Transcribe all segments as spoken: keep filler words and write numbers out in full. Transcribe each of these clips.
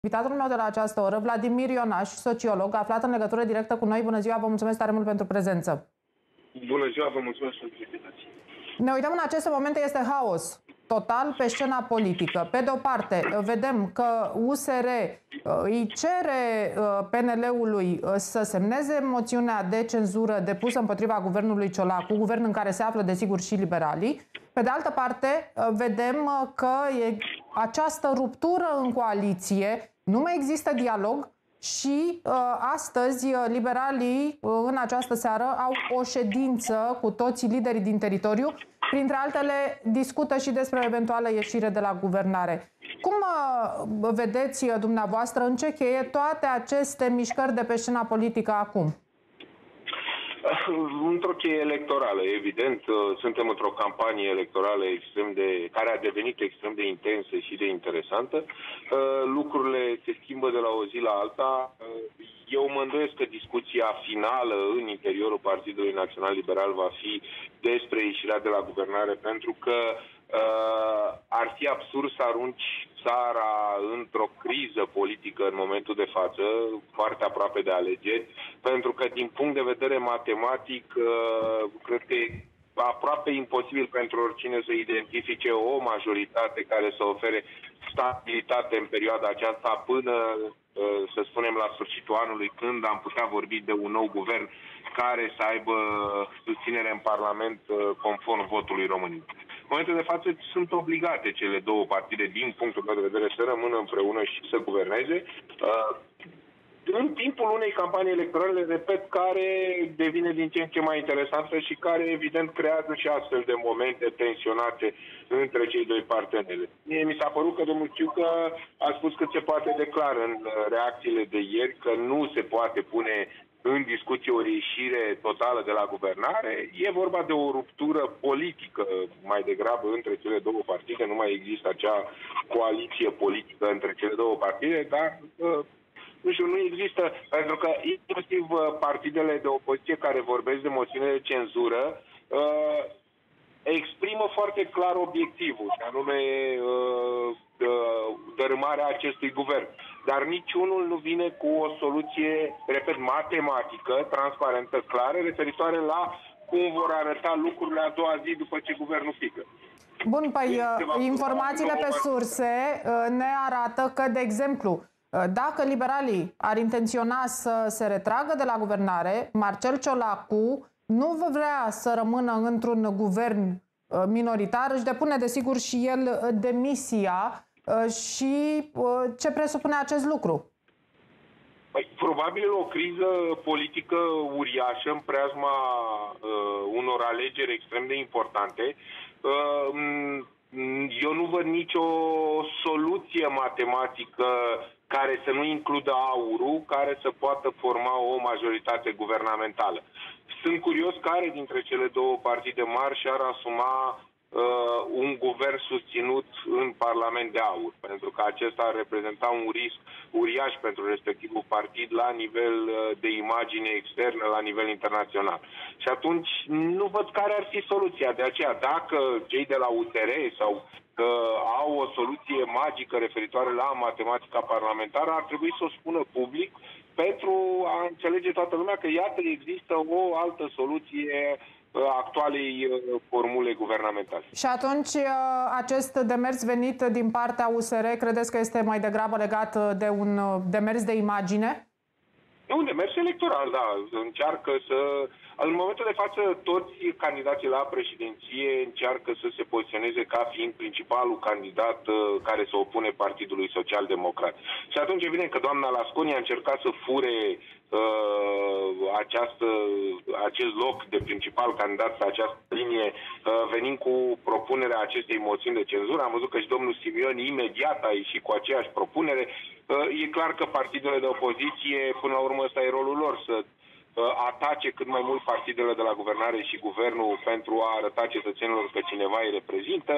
Invitatul meu de la această oră, Vladimir Ionaș, sociolog, aflat în legătură directă cu noi. Bună ziua, vă mulțumesc tare mult pentru prezență. Bună ziua, vă mulțumesc pentru invitație. Ne uităm în aceste momente, este haos total pe scena politică. Pe de o parte, vedem că U S R îi cere P N L-ului să semneze moțiunea de cenzură depusă împotriva guvernului Ciolacu, guvern în care se află, desigur, și liberalii. Pe de altă parte, vedem că e această ruptură în coaliție, nu mai există dialog și uh, astăzi liberalii uh, în această seară au o ședință cu toți liderii din teritoriu. Printre altele, discută și despre eventuală ieșire de la guvernare. Cum uh, vedeți dumneavoastră, în ce cheie toate aceste mișcări de pe scena politică acum? Într-o cheie electorală, evident. Suntem într-o campanie electorală extrem de, care a devenit extrem de intensă și de interesantă. Lucrurile se schimbă de la o zi la alta. Eu mă îndoiesc că discuția finală în interiorul Partidului Național Liberal va fi despre ieșirea de la guvernare, pentru că uh, ar fi absurd să arunci țara într-o criză politică în momentul de față, foarte aproape de alegeri, pentru că din punct de vedere matematic, uh, cred că e aproape imposibil pentru oricine să identifice o majoritate care să ofere stabilitate în perioada aceasta până, să spunem, la sfârșitul anului, când am putea vorbi de un nou guvern care să aibă susținere în Parlament conform votului românilor. În momentul de față sunt obligate cele două partide, din punctul meu de vedere, să rămână împreună și să guverneze în timpul unei campanii electorale, repet, care devine din ce în ce mai interesantă și care, evident, creează și astfel de momente tensionate între cei doi parteneri. Mie mi s-a părut că domnul Ciucă a spus cât se poate de clar în reacțiile de ieri că nu se poate pune în discuție o reieșire totală de la guvernare. E vorba de o ruptură politică mai degrabă între cele două partide. Nu mai există acea coaliție politică între cele două partide, dar nu știu, nu există, pentru că inclusiv partidele de opoziție care vorbesc de moțiune de cenzură uh, exprimă foarte clar obiectivul, și anume uh, dărâmarea acestui guvern. Dar niciunul nu vine cu o soluție, repet, matematică, transparentă, clară, referitoare la cum vor arăta lucrurile a doua zi după ce guvernul pică. Bun, păi informațiile pe surse ne arată că, de exemplu, dacă liberalii ar intenționa să se retragă de la guvernare, Marcel Ciolacu nu vrea să rămână într-un guvern minoritar, își depune desigur și el demisia. Și ce presupune acest lucru? Păi, probabil o criză politică uriașă în preajma uh, unor alegeri extrem de importante. Uh, eu nu văd nicio soluție matematică care să nu includă aurul, care să poată forma o majoritate guvernamentală. Sunt curios care dintre cele două partide mari și-ar asuma uh, un guvern susținut în Parlament de aur, pentru că acesta ar reprezenta un risc uriaș pentru respectivul partid la nivel uh, de imagine externă, la nivel internațional. Și atunci nu văd care ar fi soluția. De aceea, dacă cei de la U S R sau că au o soluție magică referitoare la matematica parlamentară, ar trebui să o spună public pentru a înțelege toată lumea că, iată, există o altă soluție actualei formule guvernamentale. Și atunci acest demers venit din partea U S R, credeți că este mai degrabă legat de un demers de imagine? Un demers electoral, da. Încearcă să... În momentul de față, toți candidații la președinție încearcă să se poziționeze ca fiind principalul candidat care se opune Partidului Social Democrat. Și atunci, evident că doamna Lasconi a încercat să fure uh, această, acest loc de principal candidat pe această linie, uh, venind cu propunerea acestei moțiuni de cenzură. Am văzut că și domnul Simion imediat a ieșit cu aceeași propunere. Uh, e clar că partidele de opoziție, până la urmă, ăsta e rolul lor, să atace cât mai mult partidele de la guvernare și guvernul pentru a arăta cetățenilor că cineva îi reprezintă.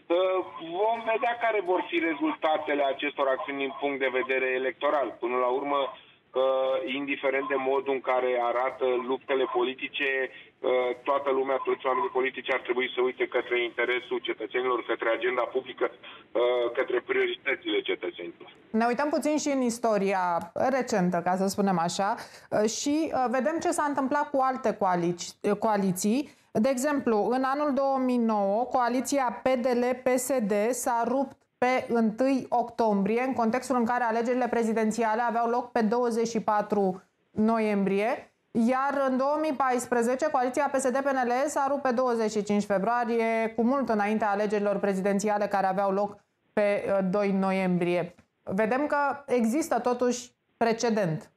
Vom vedea care vor fi rezultatele acestor acțiuni din punct de vedere electoral. Până la urmă, indiferent de modul în care arată luptele politice, toată lumea, toți oamenii politici ar trebui să uite către interesul cetățenilor, către agenda publică, către prioritățile cetățenilor. Ne uităm puțin și în istoria recentă, ca să spunem așa, și vedem ce s-a întâmplat cu alte coaliții. De exemplu, în anul două mii nouă, coaliția P D L P S D s-a rupt pe întâi octombrie, în contextul în care alegerile prezidențiale aveau loc pe douăzeci și patru noiembrie, iar în două mii paisprezece coaliția P S D P N L s-a rupt pe douăzeci și cinci februarie, cu mult înaintea alegerilor prezidențiale care aveau loc pe doi noiembrie. Vedem că există totuși precedent.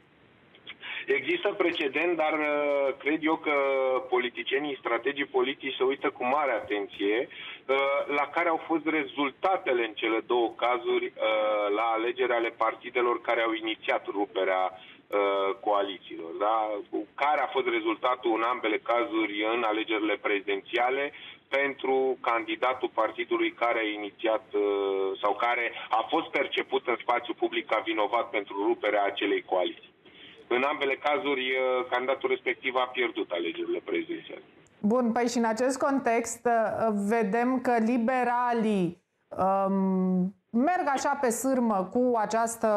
Există precedent, dar cred eu că politicienii, strategii politici se uită cu mare atenție la care au fost rezultatele în cele două cazuri la alegeri ale partidelor care au inițiat ruperea coalițiilor. Da? Care a fost rezultatul în ambele cazuri în alegerile prezidențiale pentru candidatul partidului care a inițiat sau care a fost perceput în spațiu public ca vinovat pentru ruperea acelei coaliții. În ambele cazuri, candidatul respectiv a pierdut alegerile prezidențiale. Bun, păi și în acest context vedem că liberalii um, merg așa pe sârmă cu această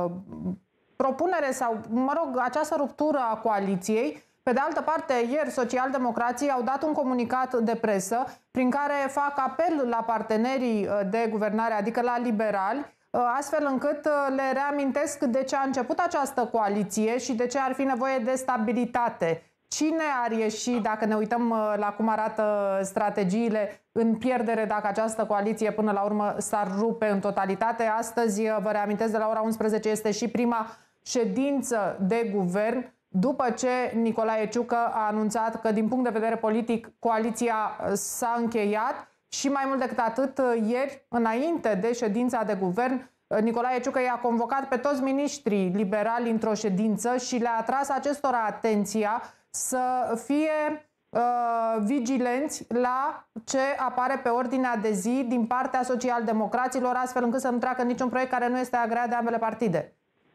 propunere sau, mă rog, această ruptură a coaliției. Pe de altă parte, ieri socialdemocrații au dat un comunicat de presă prin care fac apel la partenerii de guvernare, adică la liberali, astfel încât le reamintesc de ce a început această coaliție și de ce ar fi nevoie de stabilitate. Cine ar ieși, dacă ne uităm la cum arată strategiile, în pierdere dacă această coaliție până la urmă s-ar rupe în totalitate? Astăzi, vă reamintesc, de la ora unsprezece este și prima ședință de guvern, după ce Nicolae Ciucă a anunțat că, din punct de vedere politic, coaliția s-a încheiat. Și mai mult decât atât, ieri, înainte de ședința de guvern, Nicolae Ciucă i-a convocat pe toți miniștrii liberali într-o ședință și le-a atras acestora atenția să fie uh, vigilenți la ce apare pe ordinea de zi din partea socialdemocraților, astfel încât să nu treacă niciun proiect care nu este agreat de ambele partide.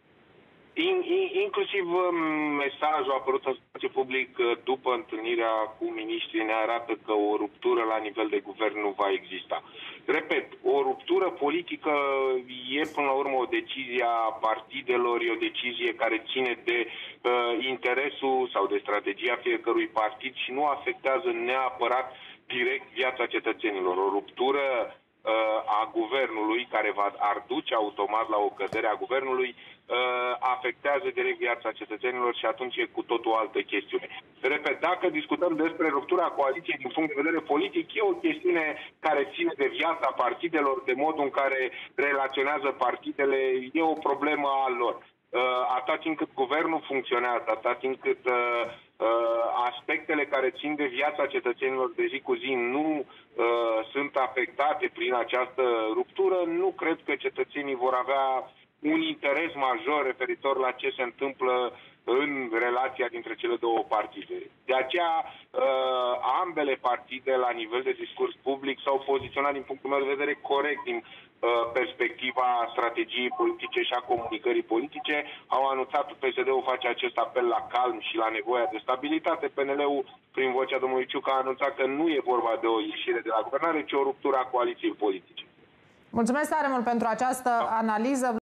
In, in, inclusiv mesajul apărut în spațiu public după întâlnirea cu miniștrii ne arată că o ruptură la nivel de guvern nu va exista. Repet, o ruptură politică e până la urmă o decizie a partidelor, e o decizie care ține de uh, interesul sau de strategia fiecărui partid și nu afectează neapărat direct viața cetățenilor. O ruptură a guvernului, care va, ar duce automat la o cădere a guvernului, afectează direct viața cetățenilor și atunci e cu totul o altă chestiune. Repet, dacă discutăm despre ruptura coaliției din punct de vedere politic, e o chestiune care ține de viața partidelor, de modul în care relaționează partidele, e o problemă a lor. Atât timp cât guvernul funcționează, atât timp cât aspectele care țin de viața cetățenilor de zi cu zi nu uh, sunt afectate prin această ruptură, nu cred că cetățenii vor avea un interes major referitor la ce se întâmplă în relația dintre cele două partide. De aceea, uh, ambele partide, la nivel de discurs public, s-au poziționat din punctul meu de vedere corect din uh, perspectiva strategiei politice și a comunicării politice. Au anunțat, P S D-ul face acest apel la calm și la nevoia de stabilitate. P N L-ul, prin vocea domnului Ciucă, a anunțat că nu e vorba de o ieșire de la guvernare, ci o ruptură a coaliției politice. Mulțumesc tare mult pentru această analiză.